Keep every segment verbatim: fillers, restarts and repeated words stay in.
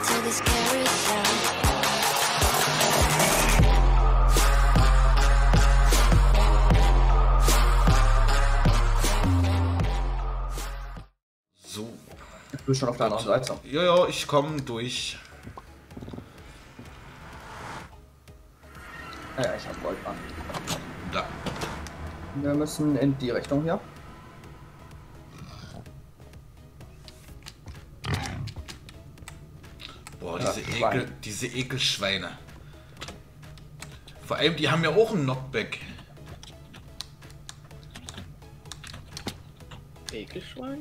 to this carousel. So. Ich bin schon auf der anderen Seite. Ja, ja, ich komme durch. Ja, ja, ich hab Goldbahn. Da. Wir müssen in die Richtung hier. Boah, Ja, diese Schwein. Ekel, diese Ekelschweine. Vor allem, die haben ja auch einen Knockback. Ekelschweine?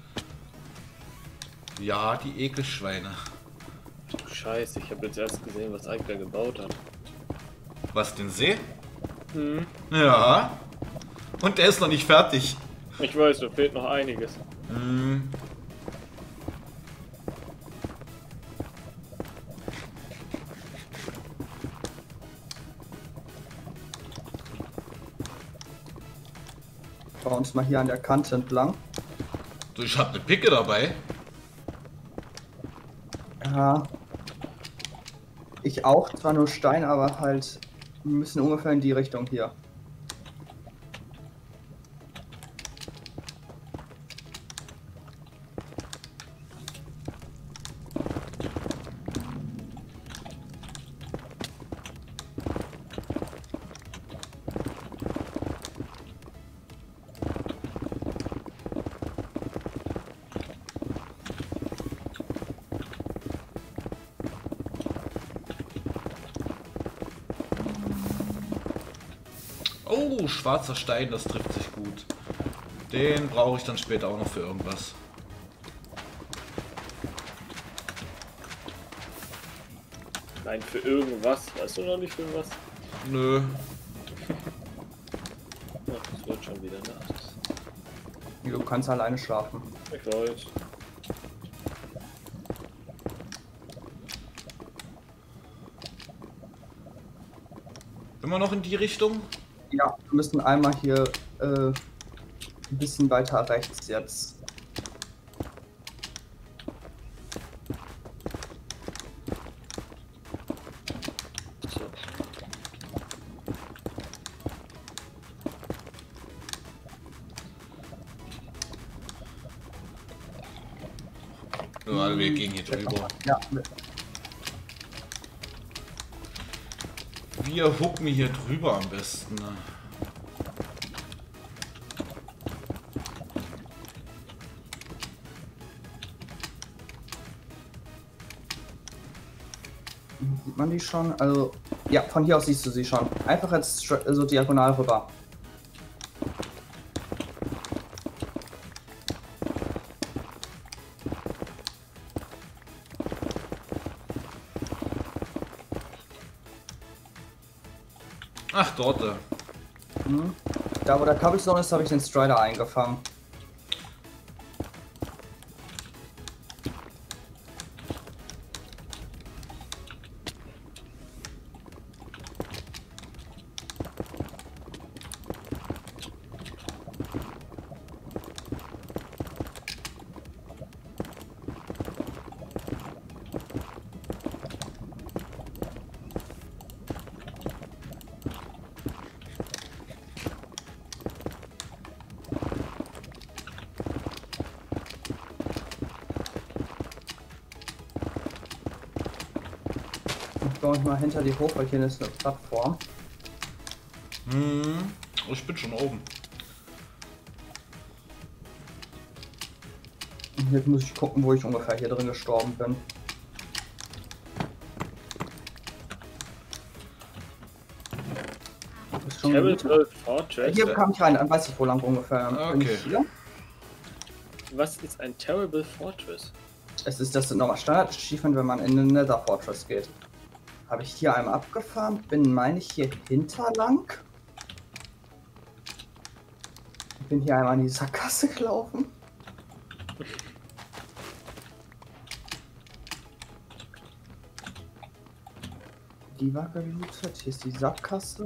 Ja, die Ekelschweine. Scheiße, ich habe jetzt erst gesehen, was Eikler gebaut hat. Was, den See? Hm. Ja. Und der ist noch nicht fertig. Ich weiß, da fehlt noch einiges. Hm. Bauen uns mal hier an der Kante entlang. So, ich hab eine Picke dabei. Ja. Ich auch, zwar nur Stein, aber halt, wir müssen ungefähr in die Richtung hier. Oh, schwarzer Stein, das trifft sich gut. Den brauche ich dann später auch noch für irgendwas. Nein, für irgendwas. Weißt du noch nicht für was? Nö. Ach, es wird schon wieder Nacht. Du kannst alleine schlafen. Ich weiß. Immer noch in die Richtung? Ja, wir müssen einmal hier äh, ein bisschen weiter rechts jetzt. So. Ja, wir gehen hier drüber. Ja, Wir hucken hier drüber am besten. Ne? sieht man die schon? Also, ja, von hier aus siehst du sie schon. Einfach jetzt stra- so diagonal rüber. Ach, dort. äh. Mhm. Da, wo der Cobblestone ist, habe ich den Strider eingefangen. Ich baue mich mal hinter die hoch, weil hier ist eine Plattform. Hm, ich bin schon oben. Und jetzt muss ich gucken, wo ich ungefähr hier drin gestorben bin. Ist schon gut. Terrible Fortress? Hier kam ich rein, dann weiß ich, wo lang ungefähr. Bin Okay. ich hier? Was ist ein Terrible Fortress? Es ist das nochmal Standard-Achievement, wenn man in den Nether Fortress geht. Habe ich hier einmal abgefahren, bin, meine ich, hier hinterlang. Bin hier einmal in die Sackgasse gelaufen. Die war gelootet. Hier ist die Sackgasse.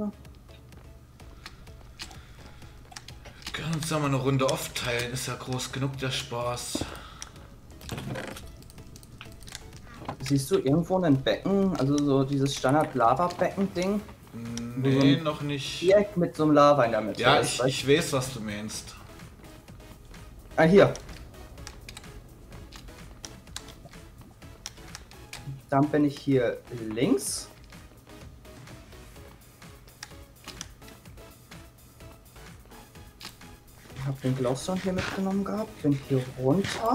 Wir können uns ja mal eine Runde aufteilen, ist ja groß genug der Spaß. Siehst du irgendwo ein Becken, also so dieses Standard-Lava-Becken-Ding? Nee, so noch nicht. Direkt mit so einem Lava in der Mitte. Ja, ist, ich, ich weiß, was du meinst. Ah, hier. Dann bin ich hier links. Ich habe den Glowstone hier mitgenommen gehabt. Bin hier runter.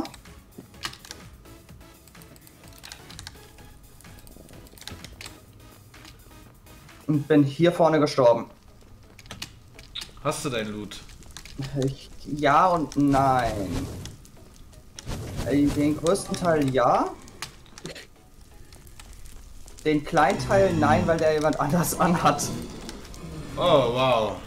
Und bin hier vorne gestorben. Hast du dein Loot? Ich, ja und nein. Äh, Den größten Teil ja. Den kleinen Teil nein, weil der jemand anders anhat. Oh, wow.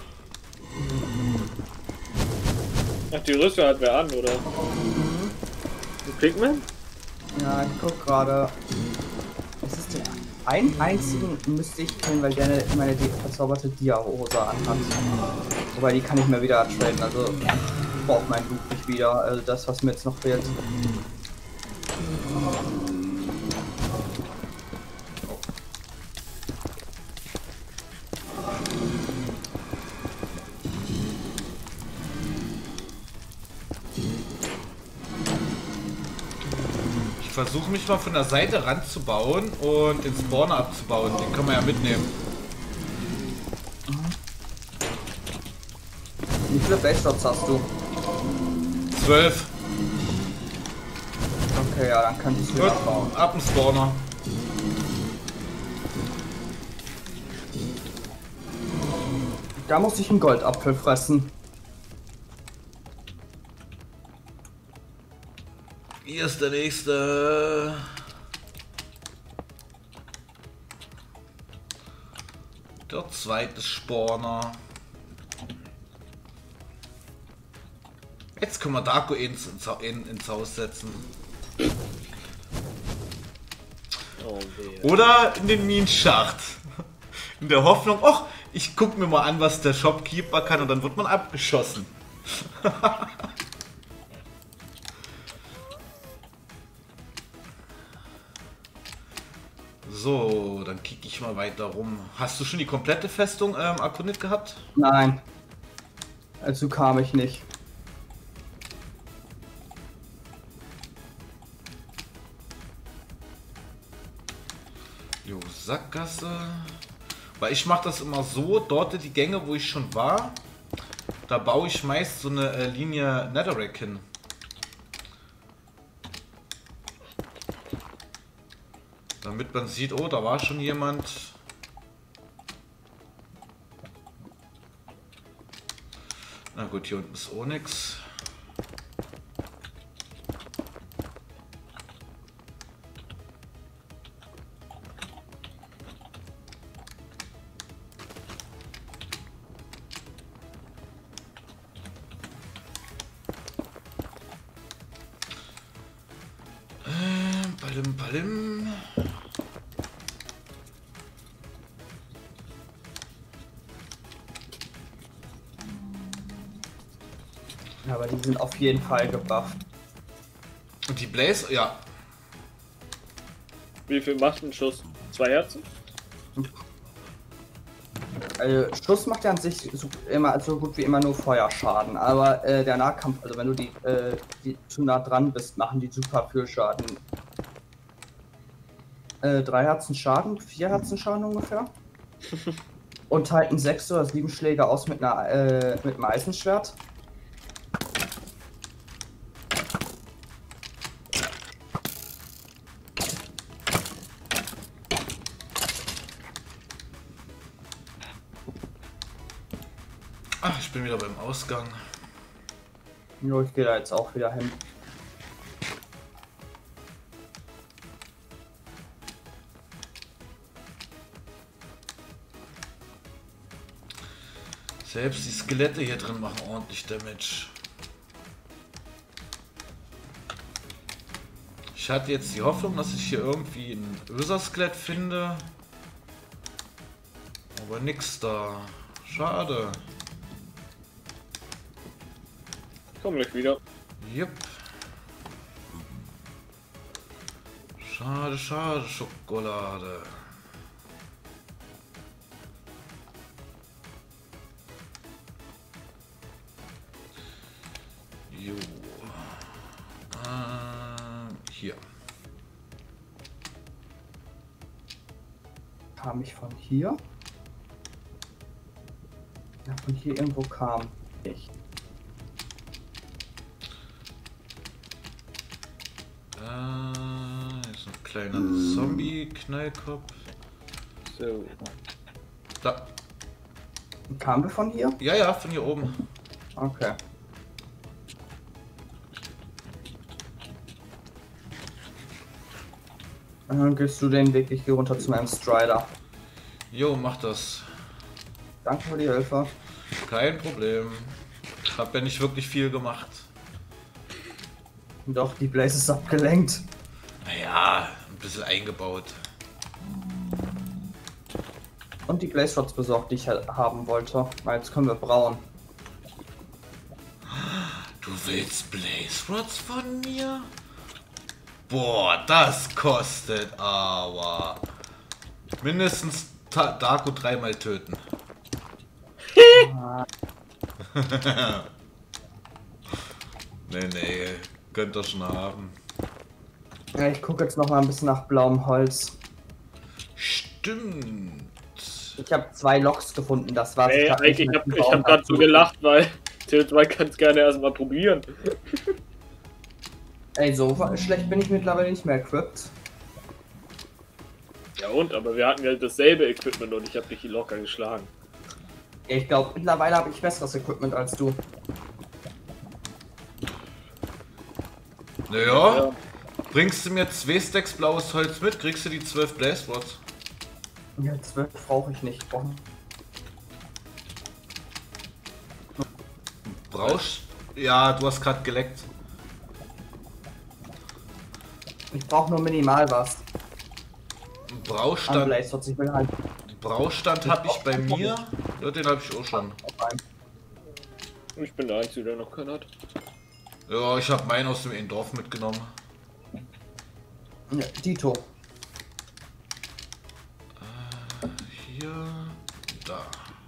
Ach, die Rüstung hat wer an, oder? Mhm. Pigment? Ja, ich guck gerade. Es ist der einen einzigen müsste ich killen, weil der meine die verzauberte Dia-Hose anhat. Wobei die kann ich mir wieder traden, also ich brauche mein Loot nicht wieder, also das was mir jetzt noch fehlt. Ich versuche mich mal von der Seite ranzubauen und den Spawner abzubauen. Den kann man ja mitnehmen. Wie viele Base Shots hast du? Zwölf. Okay, ja, dann kannst du es wieder abbauen. Ab dem Spawner. Da muss ich einen Goldapfel fressen. Hier ist der nächste. Der zweite Spawner. Jetzt können wir Darko ins, ins, ins Haus setzen. Oh, weh. Oder in den Minenschacht. In der Hoffnung, ach, ich guck mir mal an, was der Shopkeeper kann und dann wird man abgeschossen. So, dann kicke ich mal weiter rum. Hast du schon die komplette Festung ähm, erkundet gehabt? Nein. Dazu kam ich nicht. Jo, Sackgasse. Weil ich mache das immer so, dort die Gänge, wo ich schon war, da baue ich meist so eine äh, Linie Netherrack hin. Damit man sieht, oh, da war schon jemand. Na gut, hier unten ist auch nix. Ähm, Palim, Palim. Ja, aber die sind auf jeden Fall gebufft. Und die Blaze, ja. Wie viel macht ein Schuss? Zwei Herzen? Also, Schuss macht ja an sich so, immer, so gut wie immer nur Feuerschaden, aber äh, der Nahkampf, also wenn du die, äh, die zu nah dran bist, machen die super viel Schaden. Äh, drei Herzen Schaden, vier Herzen Schaden ungefähr. Und halten sechs oder sieben Schläge aus mit, einer, äh, mit einem Eisenschwert. Ach, ich bin wieder beim Ausgang. Jo, ich gehe da jetzt auch wieder hin. Selbst die Skelette hier drin machen ordentlich Damage. Ich hatte jetzt die Hoffnung, dass ich hier irgendwie ein Öser-Skelett finde. Aber nix da. Schade. Komm gleich wieder. Jupp. Schade, schade, Schokolade. Jo. Äh, hier. Kam ich von hier? Ja, von hier irgendwo kam ich. Äh, ist ein kleiner Zombie-Knallkopf. So. Da. Kamen wir von hier? Ja, ja, von hier oben. Okay. Dann gehst du den Weg, ich gehe runter zu meinem Strider. Jo, mach das. Danke für die Hilfe. Kein Problem. Hab ja nicht wirklich viel gemacht. Doch, die Blaze ist abgelenkt. Naja, ein bisschen eingebaut. Und die Blaze Rods besorgt, die ich halt haben wollte. Weil jetzt können wir brauen. Du willst Blaze Rods von mir? Boah, das kostet aber mindestens Ta Darko dreimal töten. Nee, nee, könnt ihr schon haben. Ja, ich gucke jetzt noch mal ein bisschen nach blauem Holz. Stimmt. Ich habe zwei Loks gefunden, das war's. Ey, hab ich nicht hab, mit ich dem hab Baum grad so gelacht, weil Theodor kann es gerne erstmal probieren. Ey, so schlecht bin ich mittlerweile nicht mehr equipped. Ja und, aber wir hatten ja dasselbe Equipment und ich hab dich locker geschlagen. Ich glaube, mittlerweile habe ich besseres Equipment als du. Naja, Ja. bringst du mir zwei Stacks blaues Holz mit, kriegst du die zwölf Blaze Rods. Ja, zwölf brauche ich nicht. Brauch... Brauchst? Ja, du hast gerade geleckt. Ich brauche nur minimal was. Brauchstand, Blaze Rods, ich will halt. Brauchstand habe ich bei mir. Ja, den habe ich auch schon. Ich bin der Einzige, der noch keinen hat. Ja, ich habe meinen aus dem Dorf mitgenommen. Ja, Dito. Äh, hier, da.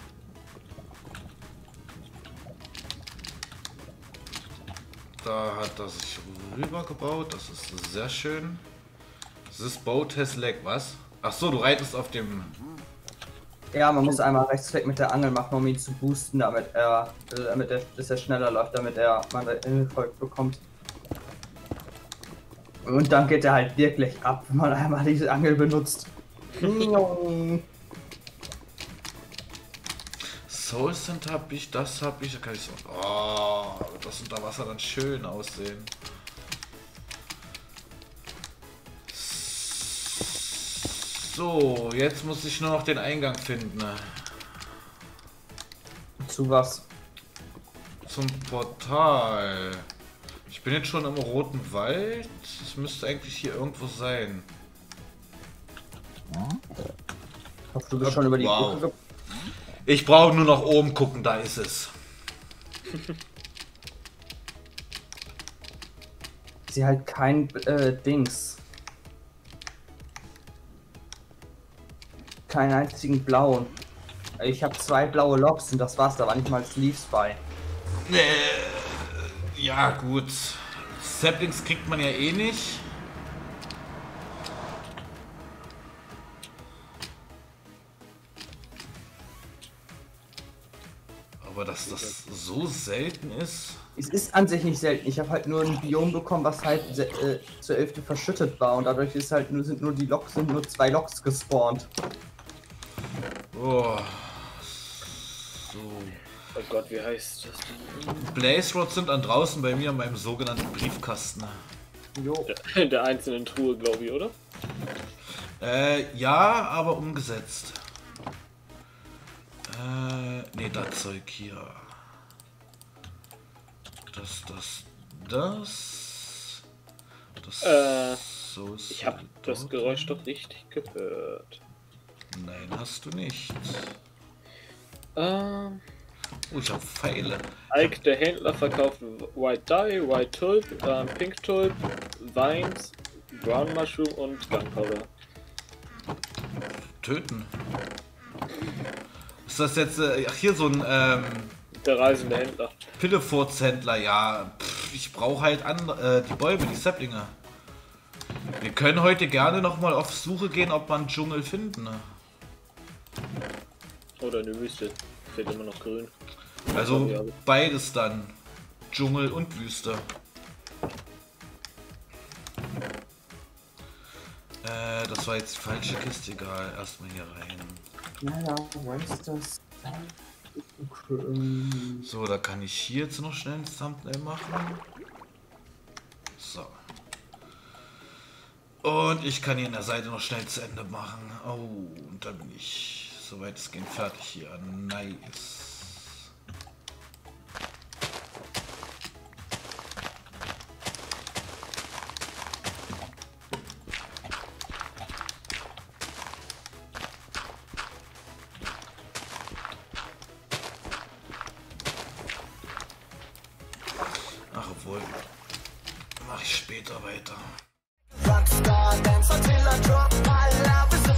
Da hat er sich rüber gebaut, das ist sehr schön. This boat has leg, was? Ach so, du reitest auf dem... Ja, man muss einmal Rechtsklick mit der Angel machen, um ihn zu boosten, damit er, äh, damit er, dass er schneller läuft, damit er mal Erfolg bekommt. Und dann geht er halt wirklich ab, wenn man einmal diese Angel benutzt. Soul Sand hab ich, das hab ich, da kann ich so... Oh, das unter Wasser dann schön aussehen. So, jetzt muss ich nur noch den Eingang finden. Zu was? Zum Portal. Ich bin jetzt schon im Roten Wald. Es müsste eigentlich hier irgendwo sein. Ich hoffe, du bist schon über die Wow. Brücke. Ich brauche nur nach oben gucken, da ist es. Sie halt kein äh, Dings. Keinen einzigen blauen. Ich habe zwei blaue Loks und das war's, da war nicht mal Sleeves bei. Äh, ja gut. Saplings kriegt man ja eh nicht. Aber dass das so selten ist. Es ist an sich nicht selten. Ich habe halt nur ein Biom bekommen, was halt äh, zur Hälfte verschüttet war und dadurch ist halt nur sind nur die Loks sind nur zwei Loks gespawnt. Oh. So. Oh Gott, wie heißt das denn? Blaze Rods sind an draußen bei mir in meinem sogenannten Briefkasten. Jo. Der, der einzelnen Truhe, glaube ich, oder? Äh, ja, aber umgesetzt. Äh, nee, das Zeug hier. Das, das, das. Das. Äh, so ist Ich habe das Geräusch doch richtig gehört. Nein, hast du nicht. Ähm, Oh, ich hab Pfeile. Ike, der Händler, verkauft White Dye, White Tulp, ähm, Pink Tulp, Vines, Brown Mushroom und Gunpowder. Töten. Ist das jetzt, äh, ach hier so ein, ähm... Der reisende Händler. Pillefurzhändler, ja. Pff, ich brauche halt andere, äh, die Bäume, die Saplinge. Wir können heute gerne nochmal auf Suche gehen, ob wir einen Dschungel finden. Ne? Oder eine Wüste. Fehlt immer noch grün. Also beides dann. Dschungel und Wüste. Äh, das war jetzt die falsche Kiste, egal. Erstmal hier rein. Naja, wo ist das? So, da kann ich hier jetzt noch schnell ein Thumbnail machen. So. Und ich kann hier an der Seite noch schnell zu Ende machen. Oh, und da bin ich soweit es geht fertig hier. Nice. Ach, obwohl, mache ich später weiter. Rockstar, dance until I drop my love is